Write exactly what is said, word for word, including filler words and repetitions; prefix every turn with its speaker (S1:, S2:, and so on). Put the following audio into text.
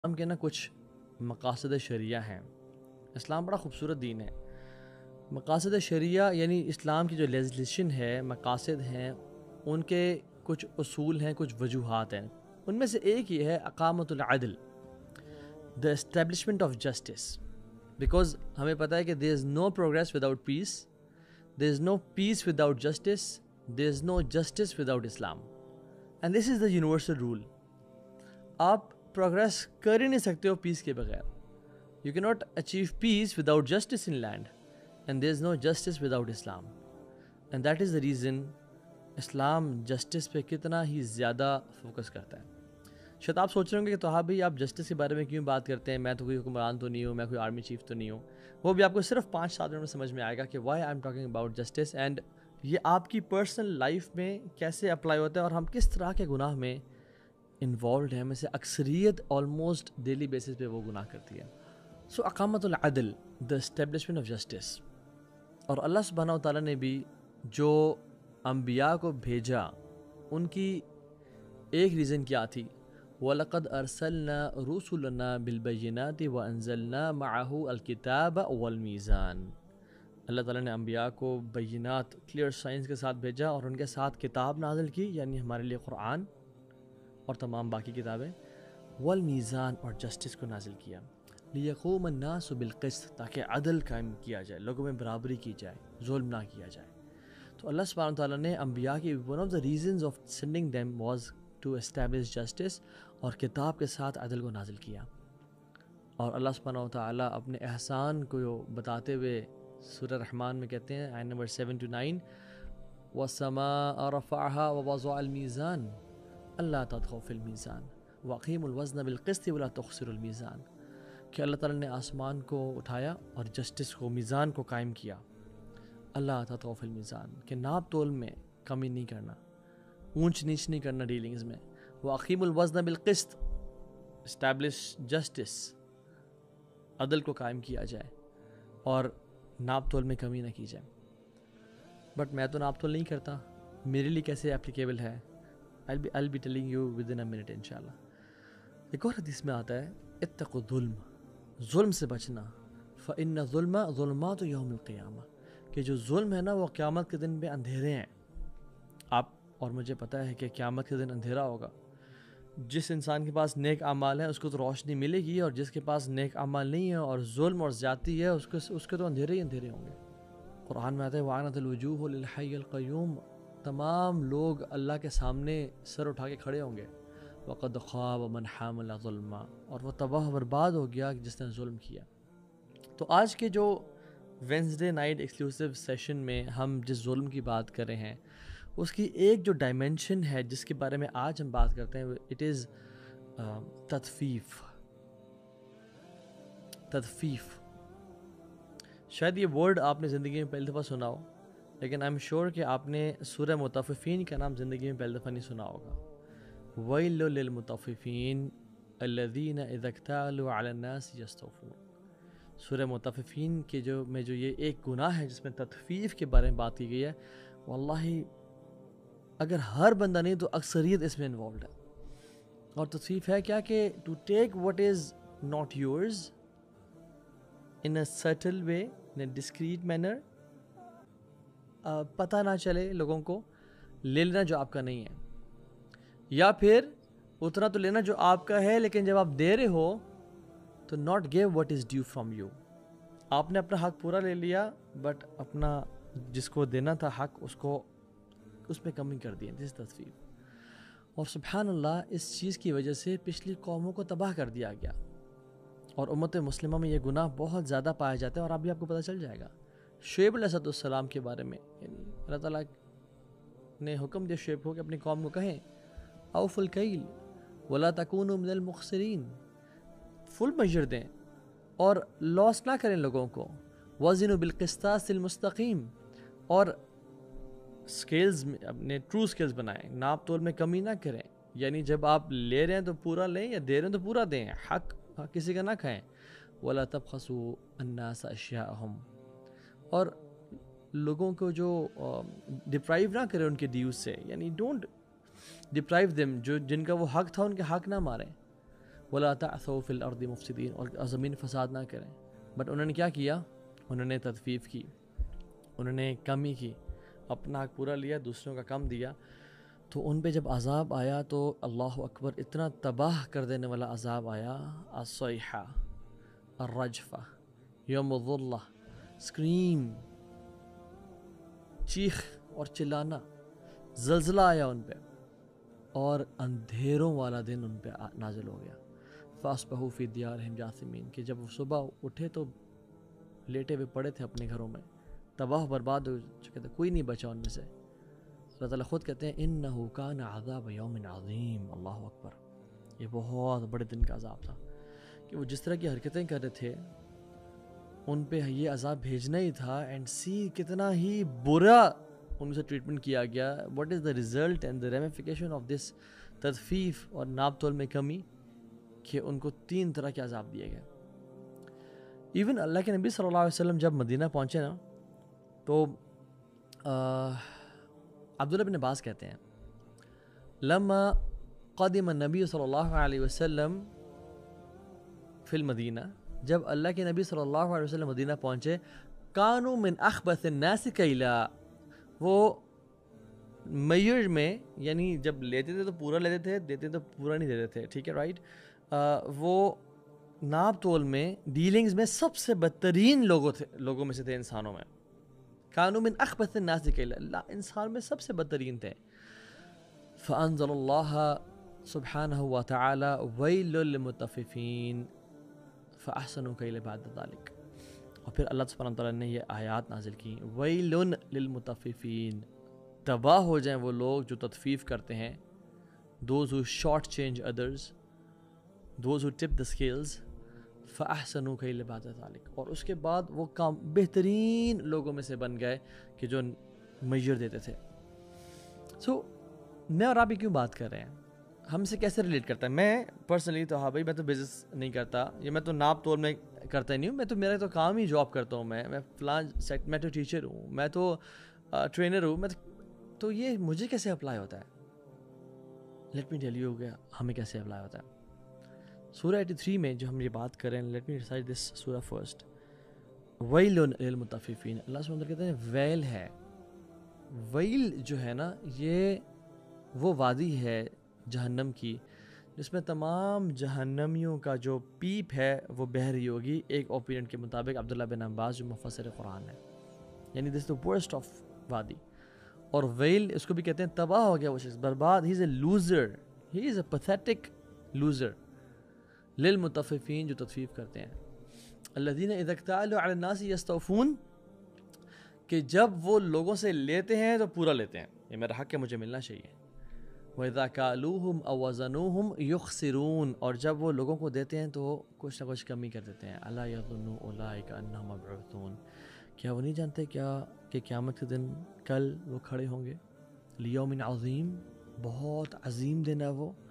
S1: اسلام کے نا کچھ مقاصد شریعہ ہیں۔ اسلام بڑا خوبصورت دین ہے۔ مقاصد شریعہ یعنی اسلام کی جو لیجسلیشن ہے، مقاصد ہیں، ان کے کچھ اصول ہیں، کچھ وجوہات ہیں۔ ان میں سے ایک یہ ہے اقامت العدل، the establishment of justice, because ہمیں پتہ ہے کہ there is no progress without peace, there is no peace without justice, there is no justice without Islam, and this is the universal rule. آپ پروگریس کر ہی نہیں سکتے ہو پیس کے بغیر۔ You can not achieve peace without justice in land, and there is no justice without Islam, and that is the reason Islam justice پہ کتنا ہی زیادہ فوکس کرتا ہے۔ شاید آپ سوچ رہے ہوں گے کہ تو ہاں بھائی آپ جسٹس کے بارے میں کیوں بات کرتے ہیں، میں تو کوئی حکمران تو نہیں ہوں، میں کوئی آرمی چیف تو نہیں ہوں۔ وہ بھی آپ کو صرف پانچ سات منٹ میں سمجھ میں آئے گا کہ why I am talking about justice, and یہ آپ کی پرسنل لائف میں کیسے اپلائی ہوتا ہے اور ہم کس طرح کے گناہ میں انوالوڈ ہیں۔ میں سے اکثریت آلموسٹ ڈیلی بیسس پہ وہ گناہ کرتی ہے۔ سو اقامت العدل، دا اسٹیبلشمنٹ آف جسٹس، اور اللہ سبحانہ و تعالیٰ نے بھی جو انبیاء کو بھیجا ان کی ایک ریزن کیا تھی؟ وَلَقَدْ أَرْسَلْنَا رُسُلَنَا بِالْبَيِّنَاتِ وَأَنزَلْنَا مَعَهُ الْكِتَابَ وَالْمِيزَانَ۔ اللہ تعالیٰ نے انبیاء کو بینات، کلیئر سائنس کے ساتھ بھیجا اور ان کے ساتھ کتاب نازل کی، یعنی ہمارے لیے قرآن اور تمام باقی کتابیں، والمیزان، اور جسٹس کو نازل کیا، لیقوم الناس بالقسط، تاکہ عدل قائم کیا جائے، لوگوں میں برابری کی جائے، ظلم نہ کیا جائے۔ تو اللہ سبحانہ تعالیٰ نے انبیاء کی one of the reasons of sending them was to establish justice, اور کتاب کے ساتھ عدل کو نازل کیا۔ اور اللہ سبحانہ تعالیٰ اپنے احسان کو بتاتے ہوئے سورہ رحمان میں کہتے ہیں، آیت نمبر سیون ٹو نائن، وَالسَّمَاءَ رَفَعَهَا وَوَضَعَ الْمِيزَانَ أَلَّا تَطْغَوْا فِي الْمِيزَانِ وَأَقِيمُوا الْوَزْنَ بِالْقِسْطِ وَلَا تُخْسِرُوا الْمِيزَانَ، کہ اللہ تعالیٰ نے آسمان کو اٹھایا اور جسٹس کو، میزان کو قائم کیا، اللہ تطغوا فی المیزان، کہ ناپ تول میں کمی نہیں کرنا، اونچ نیچ نہیں کرنا ڈیلنگز میں، وَأَقِيمُوا الْوَزْنَ بِالْقِسْطِ، اسٹیبلش جسٹس، عدل کو قائم کیا جائے اور ناپ تول میں کمی نہ کی جائے۔ بٹ میں تو ناپ تول نہیں کرتا، میرے لیے کیسے اپلیکیبل ہے؟ I'll be, I'll be telling you within a minute انشاءاللہ۔ ایک اور حدیث میں آتا ہے، اتقوا الظلم، ظلم سے بچنا، فإن الظلم ظلمات یوم القیامہ، کہ جو ظلم ہے نا وہ قیامت کے دن میں اندھیرے ہیں۔ آپ اور مجھے پتہ ہے کہ قیامت کے دن اندھیرا ہوگا۔ جس انسان کے پاس نیک اعمال ہیں اس کو تو روشنی ملے گی، اور جس کے پاس نیک اعمال نہیں ہے اور ظلم اور زیادتی ہے اس کو اس کے تو اندھیرے ہی اندھیرے ہوں گے۔ قرآن میں آتا ہے وَعَنَتِ الْوُجُوهُ لِلْحَيِّ الْقَيُّومِ، تمام لوگ اللہ کے سامنے سر اٹھا کے کھڑے ہوں گے۔ وَقَدْ خَابَ مَنْ حَمَلَ ظُلْمًا، اور وہ تباہ برباد ہو گیا جس نے ظلم کیا۔ تو آج کے جو وینسڈے نائٹ ایکسکلوسیو سیشن میں ہم جس ظلم کی بات کر رہے ہیں اس کی ایک جو ڈائمنشن ہے جس کے بارے میں آج ہم بات کرتے ہیں، اٹ از تطفیف۔ تطفیف، شاید یہ ورڈ آپ نے زندگی میں پہلی دفعہ سنا ہو، لیکن آئی ایم شیور کہ آپ نے سورہ مطففین کا نام زندگی میں پہلی دفعہ نہیں سنا ہوگا۔ وَيْلٌ لِّلْمُطَفِّفِينَ الَّذِينَ إِذَا اكْتَالُوا عَلَى النَّاسِ يَسْتَوْفُونَ۔ سورہ مطففین کے جو میں جو یہ ایک گناہ ہے جس میں تطفیف کے بارے میں بات کی گئی ہے، واللہ اگر ہر بندہ نہیں تو اکثریت اس میں انوالوڈ ہے۔ اور تطفیف ہے کیا کہ to take what is not yours in a subtle way, in a discreet manner, پتہ نہ چلے لوگوں کو، لے لینا جو آپ کا نہیں ہے، یا پھر اتنا تو لینا جو آپ کا ہے لیکن جب آپ دے رہے ہو تو not give what is due from you. آپ نے اپنا حق پورا لے لیا بٹ اپنا جس کو دینا تھا حق اس کو اس میں کمی کر دی، دس تطفیف۔ اور سبحان اللہ اس چیز کی وجہ سے پچھلی قوموں کو تباہ کر دیا گیا، اور امت مسلمہ میں یہ گناہ بہت زیادہ پایا جاتا ہے، اور ابھی آپ کو پتہ چل جائے گا۔ شعیب علیہ السلام کے بارے میں یعنی اللہ تعالیٰ نے حکم دیا شعیب کو کہ اپنی قوم کو کہیں اوفوا الکیل ولا تکونوا من المخسرین، فل میجر دیں اور لاس نہ کریں لوگوں کو، وزنوا بالقسطاس المستقیم، اور سکیلز میں اپنے ٹرو سکیلز بنائیں، ناپ تول میں کمی نہ کریں، یعنی جب آپ لے رہے ہیں تو پورا لیں یا دے رہے ہیں تو پورا دیں، حق کسی کا نہ کھائیں۔ ولا تبخسوا الناس اشیاءہم، اور لوگوں کو جو ڈپرائیو نہ کریں ان کے ڈیوز سے، یعنی ڈونٹ ڈپرائیو دیم، جو جن کا وہ حق تھا ان کے حق نہ ماریں۔ ولا تعثوا فی الارض مفسدین، اور زمین فساد نہ کریں. بٹ انہوں نے کیا کیا؟ انہوں نے تطفیف کی، انہوں نے کمی کی، اپنا حق پورا لیا، دوسروں کا کم دیا. تو ان پہ جب عذاب آیا تو اللہ اکبر، اتنا تباہ کر دینے والا عذاب آیا. الصیحہ، الرجفہ، یوم الظلہ، اسکریم، چیخ اور چلانا، زلزلہ آیا ان پہ، اور اندھیروں والا دن ان پہ نازل ہو گیا. فاصبحوا فی دیارہم جاثمین، کہ جب وہ صبح اٹھے تو لیٹے ہوئے پڑے تھے اپنے گھروں میں، تباہ برباد ہو چکے تھے، کوئی نہیں بچا ان میں سے. اللہ تعالیٰ خود کہتے ہیں انہ کان عذاب یوم عظیم. اللہ اکبر، یہ بہت بڑے دن کا عذاب تھا کہ وہ جس طرح کی حرکتیں کر رہے تھے ان پہ یہ عذاب بھیجنا ہی تھا. اینڈ سی کتنا ہی برا ان سے ٹریٹمنٹ کیا گیا. What is the result and the ramification of this تطفیف اور ناپ تول میں کمی، کہ ان کو تین طرح کے عذاب دیے گئے. ایون اللہ کے نبی صلی اللہ علیہ وسلم جب مدینہ پہنچے نا تو عبداللہ بن عباس کہتے ہیں لما قدم النبی صلی اللہ علیہ وسلم فی المدینہ، جب اللہ کے نبی صلی اللہ علیہ وسلم مدینہ پہنچے، کانوا من اخبث الناس کیلا، وہ میئر میں، یعنی جب لیتے تھے تو پورا لیتے تھے، دیتے تو پورا نہیں دیتے تھے، ٹھیک ہے رائٹ. وہ ناپ تول میں، ڈیلنگز میں سب سے بدترین لوگوں تھے، لوگوں میں سے تھے، انسانوں میں. کانوا من اخبث الناس کیلا، اللہ انسان میں سب سے بدترین تھے. فانزل اللہ سبحانہ وتعالی ویل للمطففین فاحسنوا کیل بعد ذلک، اور پھر اللہ سبحانہ وتعالیٰ نے یہ آیات نازل کی، ویل للمطففین، تباہ ہو جائیں وہ لوگ جو تطفیف کرتے ہیں، those who short change others, those who tip the scales. فَأَحْسَنُوا كَيْلَ بَعْدَ ذَلِكَ، اور اس کے بعد وہ کام بہترین لوگوں میں سے بن گئے کہ جو میجر دیتے تھے. سو so, میں اور آپ ہی کیوں بات کر رہے ہیں؟ ہم سے کیسے ریلیٹ کرتا ہے؟ میں پرسنلی تو ہاں بھائی، میں تو بزنس نہیں کرتا، یا میں تو ناپ تول میں کرتا ہی نہیں ہوں، میں تو میرا تو کام ہی جاب کرتا ہوں، میں میں فلاں سیٹ، میں تو ٹیچر ہوں، میں تو ٹرینر ہوں، میں تو یہ مجھے کیسے اپلائی ہوتا ہے؟ لیٹ می ٹیل یو کہ ہمیں کیسے اپلائی ہوتا ہے. سورہ ایٹی تھری میں جو ہم یہ بات کریں، لیٹ می ریسائٹ دس سورہ فرسٹ. ویل للمطففین، اللہ سبحانہ کہتے ہیں ویل ہے. ویل جو ہے نا، یہ وہ وادی ہے جہنم کی جس میں تمام جہنمیوں کا جو پیپ ہے وہ بہہ رہی ہوگی، ایک اوپینین کے مطابق عبداللہ بن عباس جو مفسر قرآن ہے. یعنی دس دا ورسٹ آف وادی. اور ویل اس کو بھی کہتے ہیں تباہ ہو گیا وہ شخص، برباد. He is a loser, he is a pathetic loser. للمطففین، جو تطفیف کرتے ہیں. الذین اذا اکتالوا علی الناس یستوفون، کہ جب وہ لوگوں سے لیتے ہیں تو پورا لیتے ہیں، یہ میرا حق ہے، مجھے ملنا چاہیے. وَإِذَا كَالُوهُمْ أَوْ وَزَنُوهُمْ يُخْسِرُونَ، اور جب وہ لوگوں کو دیتے ہیں تو کچھ نہ کچھ کمی کر دیتے ہیں. أَلَا يَظُنُّ أُولَٰئِكَ أَنَّهُمْ مَبْعُوثُونَ، کیا وہ نہیں جانتے کیا کہ قیامت کے دن کل وہ کھڑے ہوں گے. لیوم عظیم، بہت عظیم دن ہے وہ.